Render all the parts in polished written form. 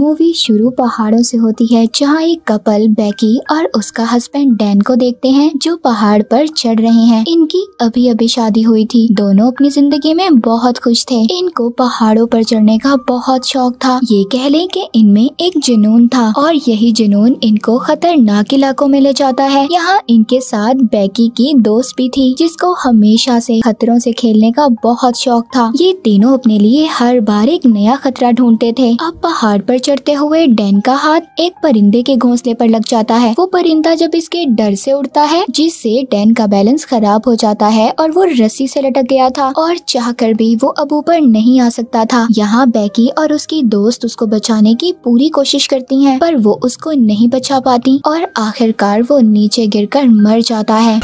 Movie शुरू पहाड़ों से होती है, जहाँ एक कपल बेकी और उसका हस्बैंड डैन को देखते हैं जो पहाड़ पर चढ़ रहे हैं। इनकी अभी अभी शादी हुई थी। दोनों अपनी जिंदगी में बहुत खुश थे। इनको पहाड़ों पर चढ़ने का बहुत शौक था। ये कह लें कि इनमें एक जुनून था और यही जुनून इनको खतरनाक इलाकों में ले जाता है। यहाँ इनके साथ बेकी की दोस्त भी थी, जिसको हमेशा से खतरों से खेलने का बहुत शौक था। ये तीनों अपने लिए हर बार एक नया खतरा ढूंढते थे। अब पहाड़ पर चढ़ते हुए डैन का हाथ एक परिंदे के घोंसले पर लग जाता है। वो परिंदा जब इसके डर से उड़ता है, जिससे डैन का बैलेंस खराब हो जाता है और वो रस्सी से लटक गया था और चाहकर भी वो अब ऊपर नहीं आ सकता था। यहाँ बेकी और उसकी दोस्त उसको बचाने की पूरी कोशिश करती हैं, पर वो उसको नहीं बचा पाती और आखिरकार वो नीचे गिरकर मर जाता है।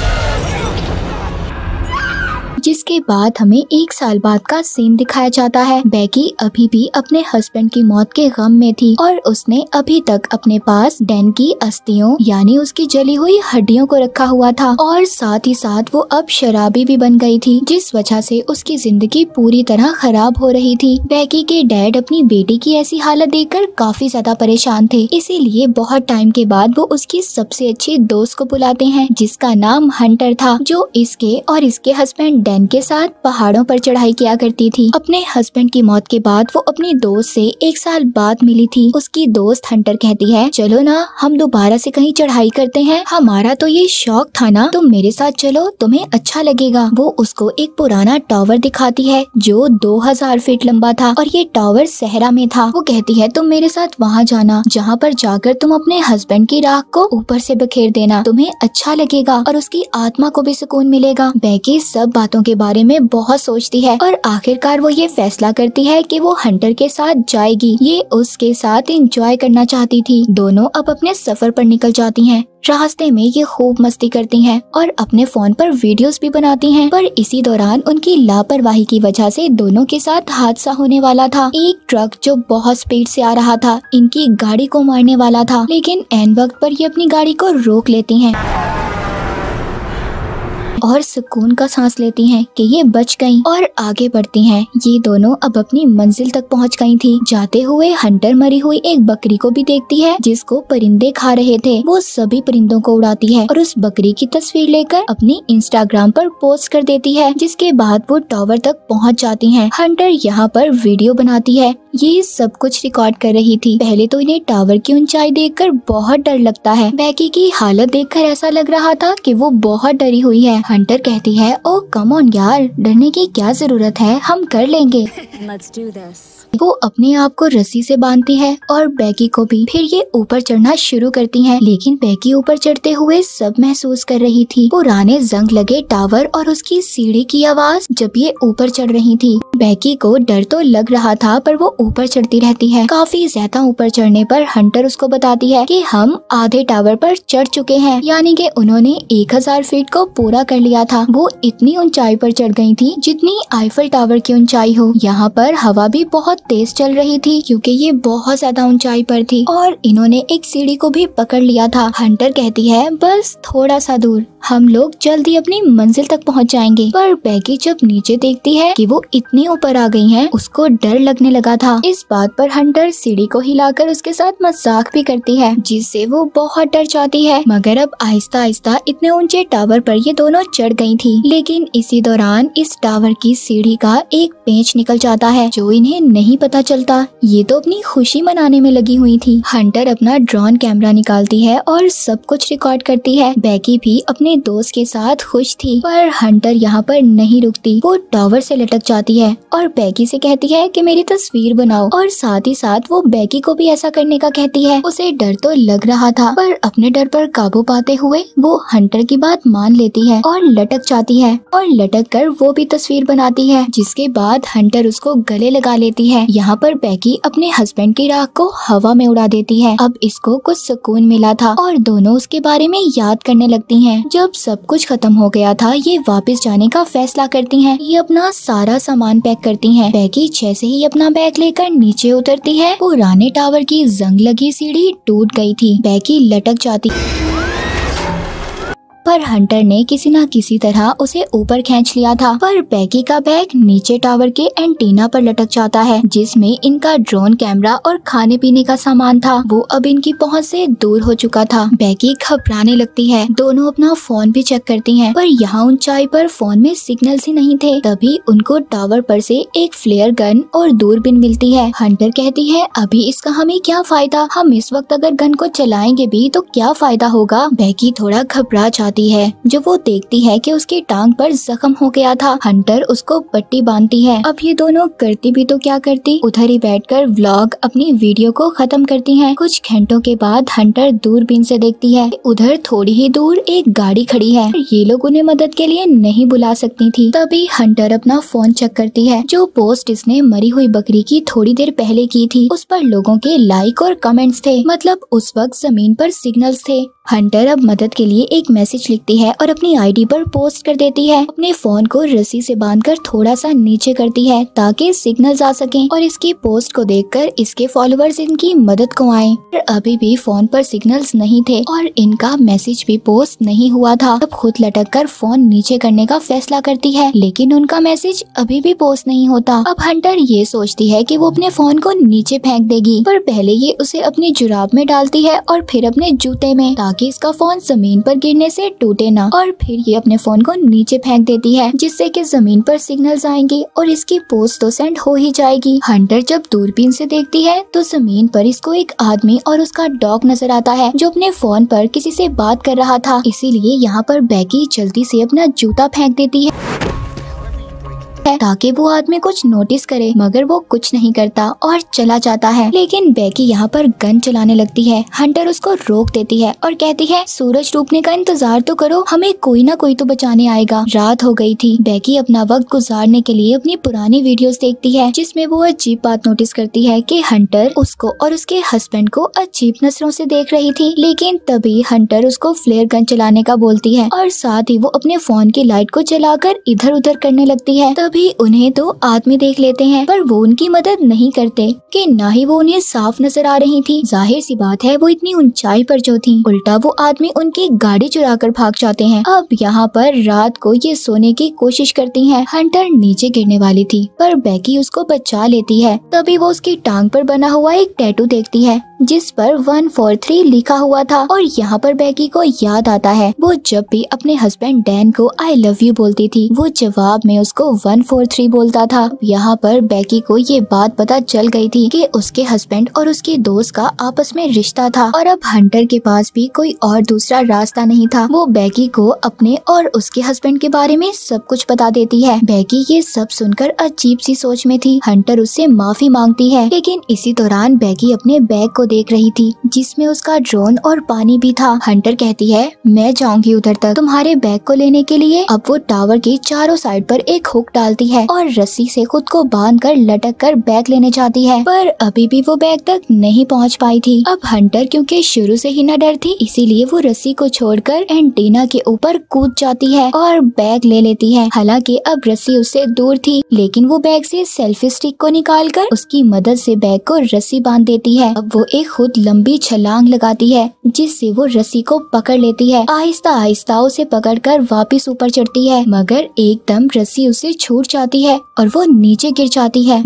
जिसके बाद हमें 1 साल बाद का सीन दिखाया जाता है। बेकी अभी भी अपने हस्बैंड की मौत के गम में थी और उसने अभी तक अपने पास डैन की अस्थियों यानी उसकी जली हुई हड्डियों को रखा हुआ था और साथ ही साथ वो अब शराबी भी बन गई थी, जिस वजह से उसकी जिंदगी पूरी तरह खराब हो रही थी। बेकी के डैड अपनी बेटी की ऐसी हालत देखकर काफी ज्यादा परेशान थे, इसीलिए बहुत टाइम के बाद वो उसकी सबसे अच्छी दोस्त को बुलाते हैं, जिसका नाम हंटर था, जो इसके और इसके हस्बैंड डैन के साथ पहाड़ों पर चढ़ाई किया करती थी। अपने हस्बैंड की मौत के बाद वो अपनी दोस्त से 1 साल बाद मिली थी। उसकी दोस्त हंटर कहती है, चलो ना हम दोबारा से कहीं चढ़ाई करते हैं, हमारा तो ये शौक था ना, तुम मेरे साथ चलो, तुम्हें अच्छा लगेगा। वो उसको एक पुराना टावर दिखाती है जो 2000 फीट लंबा था और ये टावर सहरा में था। वो कहती है, तुम मेरे साथ वहाँ जाना, जहाँ पर जाकर तुम अपने हस्बैंड की राख को ऊपर से बखेर देना, तुम्हें अच्छा लगेगा और उसकी आत्मा को भी सुकून मिलेगा। बेकी सब बातों के बारे में बहुत सोचती है और आखिरकार वो ये फैसला करती है कि वो हंटर के साथ जाएगी। ये उसके साथ एंजॉय करना चाहती थी। दोनों अब अपने सफर पर निकल जाती हैं। रास्ते में ये खूब मस्ती करती हैं और अपने फोन पर वीडियोस भी बनाती हैं, पर इसी दौरान उनकी लापरवाही की वजह से दोनों के साथ हादसा होने वाला था। एक ट्रक जो बहुत स्पीड से आ रहा था इनकी गाड़ी को मारने वाला था, लेकिन ऐन वक्त पर ये अपनी गाड़ी को रोक लेती हैं और सुकून का सांस लेती हैं कि ये बच गईं और आगे बढ़ती हैं। ये दोनों अब अपनी मंजिल तक पहुंच गई थी। जाते हुए हंटर मरी हुई एक बकरी को भी देखती है, जिसको परिंदे खा रहे थे। वो सभी परिंदों को उड़ाती है और उस बकरी की तस्वीर लेकर अपनी इंस्टाग्राम पर पोस्ट कर देती है, जिसके बाद वो टावर तक पहुंच जाती हैं। हंटर यहाँ पर वीडियो बनाती है। ये सब कुछ रिकॉर्ड कर रही थी। पहले तो इन्हें टावर की ऊंचाई देखकर बहुत डर लगता है। बेकी की हालत देखकर ऐसा लग रहा था कि वो बहुत डरी हुई है। हंटर कहती है, ओ कम ऑन यार, डरने की क्या जरूरत है, हम कर लेंगे। Let's do this. वो अपने आप को रस्सी से बांधती है और बेकी को भी। फिर ये ऊपर चढ़ना शुरू करती हैं, लेकिन बेकी ऊपर चढ़ते हुए सब महसूस कर रही थी। पुराने जंग लगे टावर और उसकी सीढ़ी की आवाज जब ये ऊपर चढ़ रही थी। बेकी को डर तो लग रहा था, पर वो ऊपर चढ़ती रहती है। काफी ज्यादा ऊपर चढ़ने पर हंटर उसको बताती है कि हम आधे टावर पर चढ़ चुके हैं, यानी कि उन्होंने 1000 फीट को पूरा कर लिया था। वो इतनी ऊंचाई पर चढ़ गई थी जितनी आईफल टावर की ऊंचाई हो। यहाँ पर हवा भी बहुत तेज चल रही थी क्योंकि ये बहुत ज्यादा ऊंचाई पर थी और इन्होंने एक सीढ़ी को भी पकड़ लिया था। हंटर कहती है, बस थोड़ा सा दूर, हम लोग जल्दी अपनी मंजिल तक पहुंच जाएंगे। पर बेकी जब नीचे देखती है कि वो इतनी ऊपर आ गई हैं, उसको डर लगने लगा था। इस बात पर हंटर सीढ़ी को हिलाकर उसके साथ मजाक भी करती है, जिससे वो बहुत डर जाती है। मगर अब आहिस्ता आहिस्ता इतने ऊंचे टावर पर ये दोनों चढ़ गई थी, लेकिन इसी दौरान इस टावर की सीढ़ी का एक पेंच निकल जाता है जो इन्हें नहीं पता चलता। ये तो अपनी खुशी मनाने में लगी हुई थी। हंटर अपना ड्रोन कैमरा निकालती है और सब कुछ रिकॉर्ड करती है। बेकी भी अपने दोस्त के साथ खुश थी, पर हंटर यहाँ पर नहीं रुकती। वो टावर से लटक जाती है और बेकी से कहती है कि मेरी तस्वीर बनाओ, और साथ ही साथ वो बेकी को भी ऐसा करने का कहती है। उसे डर तो लग रहा था, पर अपने डर पर काबू पाते हुए वो हंटर की बात मान लेती है और लटक जाती है और लटक कर वो भी तस्वीर बनाती है, जिसके बाद हंटर उसको गले लगा लेती है। यहाँ पर बेकी अपने हस्बैंड की राख को हवा में उड़ा देती है। अब इसको कुछ सुकून मिला था और दोनों उसके बारे में याद करने लगती हैं। जब सब कुछ खत्म हो गया था, ये वापस जाने का फैसला करती हैं। ये अपना सारा सामान पैक करती हैं। बेकी जैसे ही अपना बैग लेकर नीचे उतरती है, पुराने टावर की जंग लगी सीढ़ी टूट गई थी। बेकी लटक जाती पर हंटर ने किसी न किसी तरह उसे ऊपर खींच लिया था। पर बैगी का बैग नीचे टावर के एंटीना पर लटक जाता है, जिसमें इनका ड्रोन कैमरा और खाने पीने का सामान था। वो अब इनकी पहुंच से दूर हो चुका था। बैगी घबराने लगती है। दोनों अपना फोन भी चेक करती हैं, पर यहाँ ऊंचाई पर फोन में सिग्नल्स ही नहीं थे। तभी उनको टावर पर से एक फ्लेयर गन और दूरबीन मिलती है। हंटर कहती है, अभी इसका हमें क्या फायदा, हम इस वक्त अगर गन को चलाएंगे भी तो क्या फायदा होगा। बैगी थोड़ा घबरा जाती है जब वो देखती है कि उसकी टांग पर जख्म हो गया था। हंटर उसको पट्टी बांधती है। अब ये दोनों करती भी तो क्या करती, उधर ही बैठकर व्लॉग अपनी वीडियो को खत्म करती हैं। कुछ घंटों के बाद हंटर दूरबीन से देखती है उधर थोड़ी ही दूर एक गाड़ी खड़ी है। ये लोग उन्हें मदद के लिए नहीं बुला सकती थी। तभी हंटर अपना फोन चेक करती है। जो पोस्ट इसने मरी हुई बकरी की थोड़ी देर पहले की थी, उस पर लोगों के लाइक और कमेंट्स थे। मतलब उस वक्त जमीन पर सिग्नल्स थे। हंटर अब मदद के लिए एक मैसेज लिखती है और अपनी आईडी पर पोस्ट कर देती है। अपने फोन को रस्सी से बांधकर थोड़ा सा नीचे करती है ताकि सिग्नल्स आ सकें और इसकी पोस्ट को देखकर इसके फॉलोअर्स इनकी मदद को आए। पर अभी भी फोन पर सिग्नल्स नहीं थे और इनका मैसेज भी पोस्ट नहीं हुआ था। अब खुद लटककर फोन नीचे करने का फैसला करती है, लेकिन उनका मैसेज अभी भी पोस्ट नहीं होता। अब हंटर ये सोचती है कि वो अपने फोन को नीचे फेंक देगी, पर पहले ये उसे अपनी जुराब में डालती है और फिर अपने जूते में, ताकि इसका फोन जमीन पर गिरने से टूटे ना। और फिर ये अपने फोन को नीचे फेंक देती है, जिससे कि जमीन पर सिग्नल्स आएंगे और इसकी पोस्ट तो सेंड हो ही जाएगी। हंटर जब दूरबीन से देखती है तो जमीन पर इसको एक आदमी और उसका डॉग नजर आता है, जो अपने फोन पर किसी से बात कर रहा था। इसीलिए यहाँ पर बैगी जल्दी से अपना जूता फेंक देती है ताकि वो आदमी कुछ नोटिस करे, मगर वो कुछ नहीं करता और चला जाता है। लेकिन बैगी यहाँ पर गन चलाने लगती है। हंटर उसको रोक देती है और कहती है, सूरज डूबने का इंतजार तो करो, हमें कोई ना कोई तो बचाने आएगा। रात हो गई थी। बैगी अपना वक्त गुजारने के लिए अपनी पुरानी वीडियोस देखती है, जिसमें वो अजीब बात नोटिस करती है कि हंटर उसको और उसके हस्बैंड को अजीब नजरों से देख रही थी। लेकिन तभी हंटर उसको फ्लेयर गन चलाने का बोलती है और साथ ही वो अपने फोन की लाइट को जलाकर इधर उधर करने लगती है। तभी उन्हें दो आदमी देख लेते हैं, पर वो उनकी मदद नहीं करते कि ना ही वो उन्हें साफ नजर आ रही थी। जाहिर सी बात है वो इतनी ऊंचाई पर जो थी। उल्टा वो आदमी उनकी गाड़ी चुरा कर भाग जाते हैं। अब यहाँ पर रात को ये सोने की कोशिश करती हैं। हंटर नीचे गिरने वाली थी, पर बैगी उसको बचा लेती है। तभी वो उसकी टांग पर बना हुआ एक टैटू देखती है, जिस पर 143 लिखा हुआ था। और यहाँ पर बैगी को याद आता है वो जब भी अपने हस्बैंड डैन को आई लव यू बोलती थी, वो जवाब में उसको 143 बोलता था। यहाँ पर बैगी को ये बात पता चल गई थी कि उसके हस्बैंड और उसके दोस्त का आपस में रिश्ता था और अब हंटर के पास भी कोई और दूसरा रास्ता नहीं था। वो बैगी को अपने और उसके हस्बैंड के बारे में सब कुछ बता देती है। बैगी ये सब सुनकर अजीब सी सोच में थी। हंटर उससे माफी मांगती है, लेकिन इसी दौरान बैगी अपने बैग को देख रही थी, जिसमें उसका ड्रोन और पानी भी था। हंटर कहती है, मैं जाऊंगी उधर तक तुम्हारे बैग को लेने के लिए। अब वो टावर के चारों साइड पर एक हुक डालती है और रस्सी से खुद को बांधकर लटक कर बैग लेने जाती है, पर अभी भी वो बैग तक नहीं पहुंच पाई थी। अब हंटर क्योंकि शुरू से ही न डर थी, इसीलिए वो रस्सी को छोड़कर एंटीना के ऊपर कूद जाती है और बैग ले लेती है। हालांकि अब रस्सी उससे दूर थी, लेकिन वो बैग से सेल्फी स्टिक को निकालकर उसकी मदद से बैग को रस्सी बांध देती है। अब वो एक खुद लंबी छलांग लगाती है, जिससे वो रस्सी को पकड़ लेती है। आहिस्ता आहिस्ता उसे पकड़कर वापस ऊपर चढ़ती है, मगर एकदम रस्सी उसे छूट जाती है और वो नीचे गिर जाती है।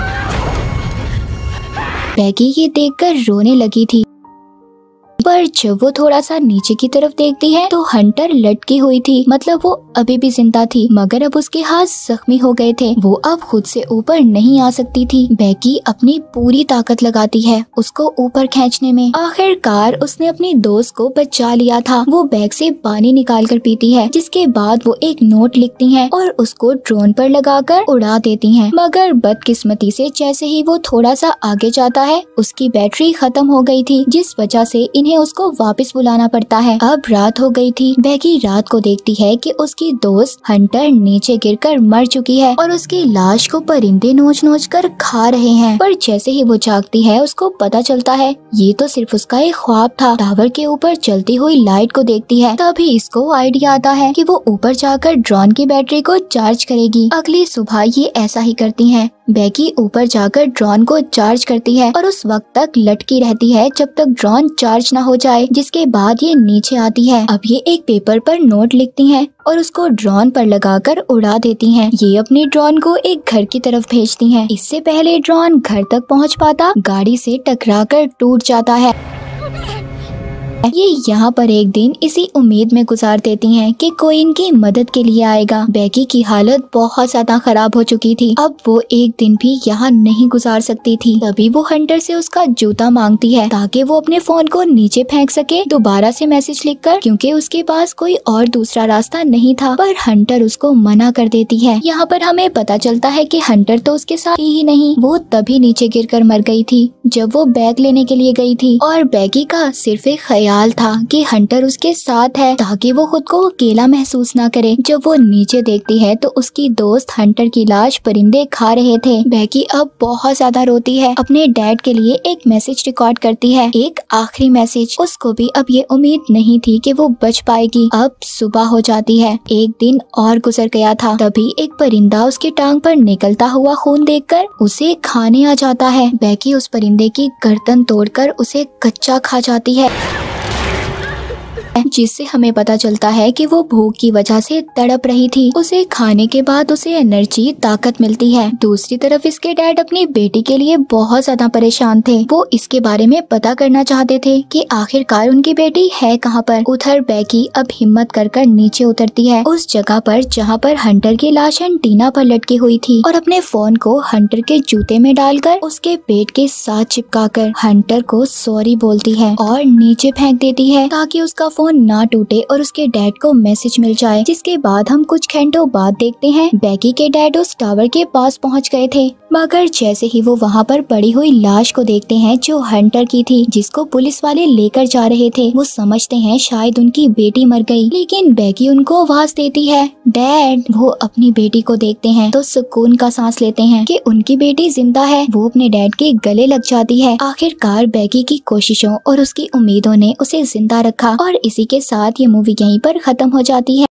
बैगी ये देखकर रोने लगी थी, पर जब वो थोड़ा सा नीचे की तरफ देखती है तो हंटर लटकी हुई थी। मतलब वो अभी भी जिंदा थी, मगर अब उसके हाथ जख्मी हो गए थे। वो अब खुद से ऊपर नहीं आ सकती थी। बैगी अपनी पूरी ताकत लगाती है उसको ऊपर खींचने में। आखिरकार उसने अपनी दोस्त को बचा लिया था। वो बैग से पानी निकाल कर पीती है, जिसके बाद वो एक नोट लिखती है और उसको ड्रोन पर लगाकर उड़ा देती है। मगर बदकिस्मती से जैसे ही वो थोड़ा सा आगे जाता है, उसकी बैटरी खत्म हो गई थी, जिस वजह से इन्हें उसको वापस बुलाना पड़ता है। अब रात हो गई थी। बैगी रात को देखती है कि उसकी दोस्त हंटर नीचे गिरकर मर चुकी है और उसकी लाश को परिंदे नोच नोच कर खा रहे हैं। पर जैसे ही वो जागती है, उसको पता चलता है ये तो सिर्फ उसका एक ख्वाब था। टावर के ऊपर चलती हुई लाइट को देखती है, तभी इसको आइडिया आता है कि वो ऊपर जाकर ड्रोन की बैटरी को चार्ज करेगी। अगली सुबह ये ऐसा ही करती हैं। बेकी ऊपर जाकर ड्रोन को चार्ज करती है और उस वक्त तक लटकी रहती है जब तक ड्रोन चार्ज न हो जाए, जिसके बाद ये नीचे आती है। अब ये एक पेपर पर नोट लिखती हैं और उसको ड्रोन पर लगाकर उड़ा देती हैं। ये अपने ड्रोन को एक घर की तरफ भेजती हैं। इससे पहले ड्रोन घर तक पहुंच पाता गाड़ी से टकराकर टूट जाता है। ये यहाँ पर एक दिन इसी उम्मीद में गुजार देती हैं कि कोई इनकी मदद के लिए आएगा। बेकी की हालत बहुत ज्यादा खराब हो चुकी थी। अब वो एक दिन भी यहाँ नहीं गुजार सकती थी। तभी वो हंटर से उसका जूता मांगती है ताकि वो अपने फोन को नीचे फेंक सके दोबारा से मैसेज लिखकर, क्योंकि उसके पास कोई और दूसरा रास्ता नहीं था। पर हंटर उसको मना कर देती है। यहाँ पर हमें पता चलता है कि हंटर तो उसके साथ ही नहीं, वो तभी नीचे गिरकर मर गई थी जब वो बैग लेने के लिए गई थी। और बेकी का सिर्फ एक ख्याल था कि हंटर उसके साथ है ताकि वो खुद को अकेला महसूस ना करे। जब वो नीचे देखती है तो उसकी दोस्त हंटर की लाश परिंदे खा रहे थे। बेकी अब बहुत ज्यादा रोती है। अपने डैड के लिए एक मैसेज रिकॉर्ड करती है, एक आखिरी मैसेज। उसको भी अब ये उम्मीद नहीं थी कि वो बच पाएगी। अब सुबह हो जाती है। एक दिन और गुजर गया था। तभी एक परिंदा उसकी टांग पर निकलता हुआ खून देखकर उसे खाने आ जाता है। बेकी उस परिंदे की गर्दन तोड़कर उसे कच्चा खा जाती है, जिससे हमें पता चलता है कि वो भूख की वजह से तड़प रही थी। उसे खाने के बाद उसे एनर्जी, ताकत मिलती है। दूसरी तरफ इसके डैड अपनी बेटी के लिए बहुत ज्यादा परेशान थे। वो इसके बारे में पता करना चाहते थे कि आखिरकार उनकी बेटी है कहाँ पर। उधर बेकी अब हिम्मत कर नीचे उतरती है उस जगह पर जहाँ पर हंटर की लाश एंटीना पर लटकी हुई थी, और अपने फोन को हंटर के जूते में डालकर उसके पेट के साथ चिपकाकर हंटर को सॉरी बोलती है और नीचे फेंक देती है ताकि उसका फोन ना टूटे और उसके डैड को मैसेज मिल जाए। जिसके बाद हम कुछ घंटों बाद देखते हैं बेकी के डैड उस टावर के पास पहुंच गए थे, मगर जैसे ही वो वहां पर पड़ी हुई लाश को देखते हैं जो हंटर की थी, जिसको पुलिस वाले लेकर जा रहे थे, वो समझते हैं शायद उनकी बेटी मर गई। लेकिन बेकी उनको आवाज देती है, डैड। वो अपनी बेटी को देखते हैं तो सुकून का सांस लेते हैं कि उनकी बेटी जिंदा है। वो अपने डैड के गले लग जाती है। आखिरकार बेकी की कोशिशों और उसकी उम्मीदों ने उसे जिंदा रखा। और इसी के साथ ये मूवी यहीं पर खत्म हो जाती है।